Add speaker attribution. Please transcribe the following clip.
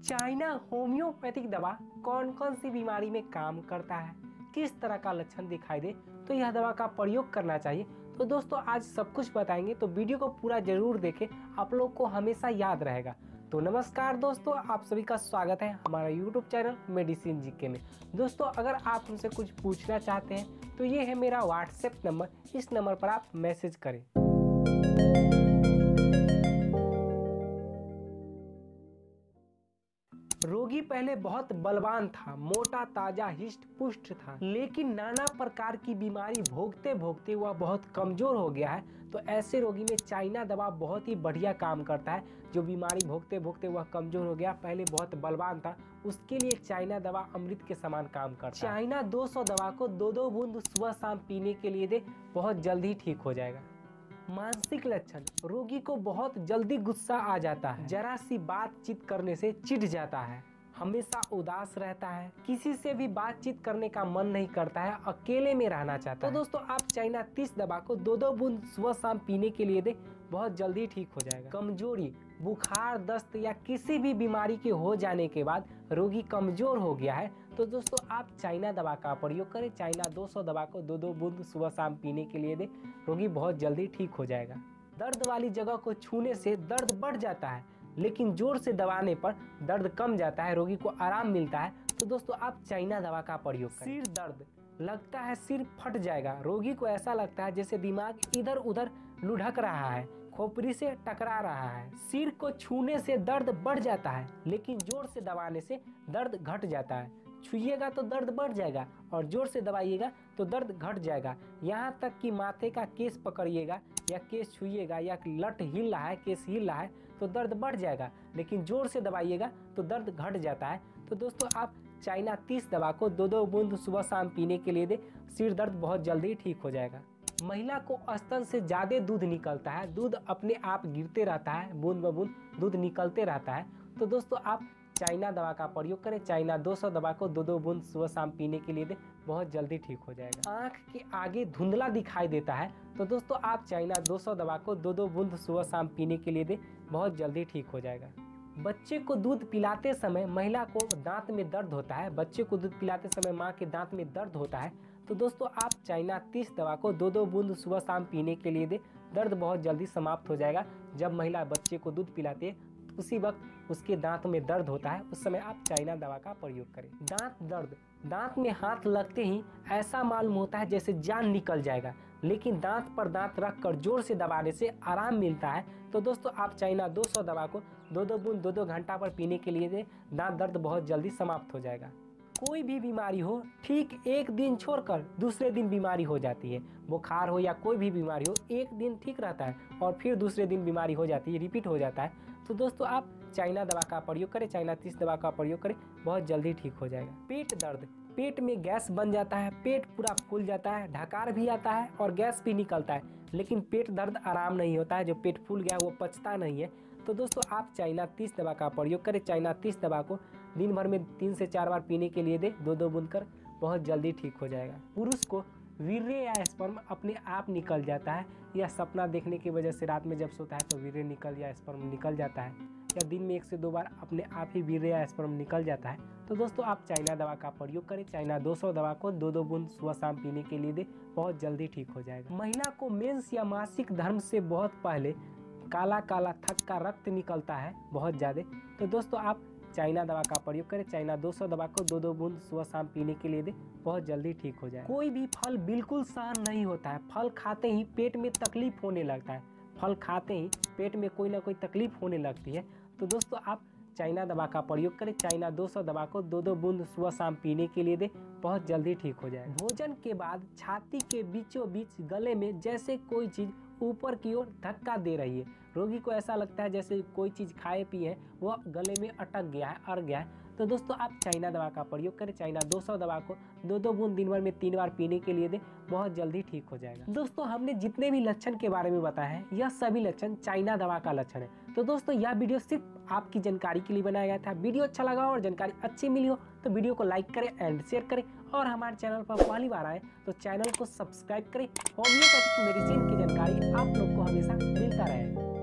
Speaker 1: China homeopathic दवा कौन कौन सी बीमारी में काम करता है, किस तरह का लक्षण दिखाई दे तो यह दवा का प्रयोग करना चाहिए। तो दोस्तों आज सब कुछ बताएंगे, तो वीडियो को पूरा जरूर देखें, आप लोग को हमेशा याद रहेगा। तो नमस्कार दोस्तों, आप सभी का स्वागत है हमारा YouTube चैनल मेडिसिन जीके में। दोस्तों अगर आप हमसे कुछ पूछना चाहते हैं तो ये है मेरा व्हाट्सएप नंबर, इस नंबर पर आप मैसेज करें। रोगी पहले बहुत बलवान था, मोटा ताजा हिष्ट पुष्ट था, लेकिन नाना प्रकार की बीमारी भोगते भोगते वह बहुत कमजोर हो गया है। तो ऐसे रोगी में चाइना दवा बहुत ही बढ़िया काम करता है। जो बीमारी भोगते भोगते वह कमजोर हो गया, पहले बहुत बलवान था, उसके लिए चाइना दवा अमृत के समान काम करता है। चाइना 200 दवा को 2-2 बूंद सुबह शाम पीने के लिए दे, बहुत जल्दी ठीक हो जाएगा। मानसिक लक्षण, रोगी को बहुत जल्दी गुस्सा आ जाता है, जरा सी बातचीत करने से चिढ़ जाता है, हमेशा उदास रहता है, किसी से भी बातचीत करने का मन नहीं करता है, अकेले में रहना चाहता है। तो दोस्तों आप चाइना 30 दवा को 2-2 बूंद सुबह शाम पीने के लिए दे, बहुत जल्दी ठीक हो जाएगा। कमजोरी, बुखार, दस्त या किसी भी बीमारी के हो जाने के बाद रोगी कमजोर हो गया है, तो दोस्तों आप चाइना दवा का प्रयोग करें। चाइना 200 दवा को 2-2 बूंद सुबह शाम पीने के लिए दे, रोगी बहुत जल्दी ठीक हो जाएगा। दर्द वाली जगह को छूने से दर्द बढ़ जाता है, लेकिन जोर से दबाने पर दर्द कम जाता है, रोगी को आराम मिलता है, तो दोस्तों आप चाइना दवा का प्रयोग करें। सिर दर्द, लगता है सिर फट जाएगा, रोगी को ऐसा लगता है जैसे दिमाग इधर उधर लुढ़क रहा है, खोपड़ी से टकरा रहा है। सिर को छूने से दर्द बढ़ जाता है, लेकिन जोर से दबाने से दर्द घट जाता है। छुइएगा तो दर्द बढ़ जाएगा और जोर से दबाइएगा तो दर्द घट जाएगा। यहाँ तक कि माथे का केस पकड़िएगा या केस छुइएगा या लट हिल रहा है, केस हिल रहा है तो दर्द बढ़ जाएगा, लेकिन जोर से दबाइएगा तो दर्द घट जाता है। तो दोस्तों आप चाइना 30 दवा को 2-2 बूंद सुबह शाम पीने के लिए दे, सिर दर्द बहुत जल्दी ठीक हो जाएगा। महिला को स्तन से ज्यादा दूध निकलता है, दूध अपने आप गिरते रहता है, बूंद ब बूंद दूध निकलते रहता है, तो दोस्तों आप चाइना दवा का प्रयोग करें। चाइना 200 दवा को 2-2 बूंद सुबह शाम पीने के लिए दे, बहुत जल्दी ठीक हो जाएगा। आंख के आगे धुंधला दिखाई देता है, तो दोस्तों आप चाइना 200 दवा को 2-2 बूंद सुबह शाम पीने के लिए दे, बहुत जल्दी ठीक हो जाएगा। बच्चे को दूध पिलाते समय महिला को दांत में दर्द होता है, बच्चे को दूध पिलाते समय माँ के दांत में दर्द होता है, तो दोस्तों आप चाइना 30 दवा को 2-2 बूंद सुबह शाम पीने के लिए दे, दर्द बहुत जल्दी समाप्त हो जाएगा। जब महिला बच्चे को दूध पिलाती है उसी वक्त उसके दांत में दर्द होता है, उस समय आप चाइना दवा का प्रयोग करें। दांत दर्द, दांत में हाथ लगते ही ऐसा मालूम होता है जैसे जान निकल जाएगा, लेकिन दांत पर दांत रखकर जोर से दबाने से आराम मिलता है। तो दोस्तों आप चाइना 200 दवा को 2-2 बूंद 2-2 घंटा पर पीने के लिए दे, दांत दर्द बहुत जल्दी समाप्त हो जाएगा। कोई भी बीमारी हो, ठीक एक दिन छोड़कर दूसरे दिन बीमारी हो जाती है, बुखार हो या कोई भी बीमारी हो, एक दिन ठीक रहता है और फिर दूसरे दिन बीमारी हो जाती है, रिपीट हो जाता है। तो दोस्तों आप चाइना दवा का प्रयोग करें, चाइना 30 दवा का प्रयोग करें, बहुत जल्दी ठीक हो जाएगा। पेट दर्द, पेट में गैस बन जाता है, पेट पूरा फूल जाता है, ढकार भी आता है और गैस भी निकलता है, लेकिन पेट दर्द आराम नहीं होता है, जो पेट फूल गया वो पचता नहीं है। तो दोस्तों आप चाइना 30 दवा का प्रयोग करें। चाइना 30 दवा को दिन भर में 3 से 4 बार पीने के लिए दे, 2-2 बूंद कर, बहुत जल्दी ठीक हो जाएगा। पुरुष को वीर्य या स्पर्म अपने आप निकल जाता है, या सपना देखने की वजह से रात में जब सोता है तो वीर्य निकल या स्पर्म निकल जाता है, या दिन में 1 से 2 बार अपने आप ही वीर्य या स्पर्म निकल जाता है, तो दोस्तों आप चाइना दवा का प्रयोग करें। चाइना 200 दवा को 2-2 बूंद सुबह शाम पीने के लिए दे, बहुत जल्दी ठीक हो जाएगा। महिला को मेंस या मासिक धर्म से बहुत पहले काला काला थक्का रक्त निकलता है बहुत ज़्यादा, तो दोस्तों आप चाइना दवा का प्रयोग करें। चाइना 200 दवा को 2-2 बूंद सुबह शाम पीने के लिए दे, बहुत जल्दी ठीक हो जाए। कोई भी फल बिल्कुल सहन नहीं होता है, फल खाते ही पेट में तकलीफ होने लगता है, फल खाते ही पेट में कोई ना कोई तकलीफ होने लगती है, तो दोस्तों आप चाइना दवा का प्रयोग करें। चाइना 200 दवा को 2-2 बूंद सुबह शाम पीने के लिए दे, बहुत जल्दी ठीक हो जाए। भोजन के बाद छाती के बीचों बीच गले में जैसे कोई चीज़ ऊपर की ओर धक्का दे रही है, रोगी को ऐसा लगता है जैसे कोई चीज़ खाए पिए वो गले में अटक गया है, अड़ गया है, तो दोस्तों आप चाइना दवा का प्रयोग करें। चाइना 200 दवा को 2-2 बूंद दिन भर में 3 बार पीने के लिए दे, बहुत जल्दी ठीक हो जाएगा। दोस्तों हमने जितने भी लक्षण के बारे में बताया है, यह सभी लक्षण चाइना दवा का लक्षण है। तो दोस्तों यह वीडियो सिर्फ आपकी जानकारी के लिए बनाया गया था। वीडियो अच्छा लगा और जानकारी अच्छी मिली हो तो वीडियो को लाइक करें एंड शेयर करें, और हमारे चैनल पर पहली बार आए तो चैनल को सब्सक्राइब करें। होम्योपैथिक मेडिसिन की जानकारी आप लोग को हमेशा मिलता रहे।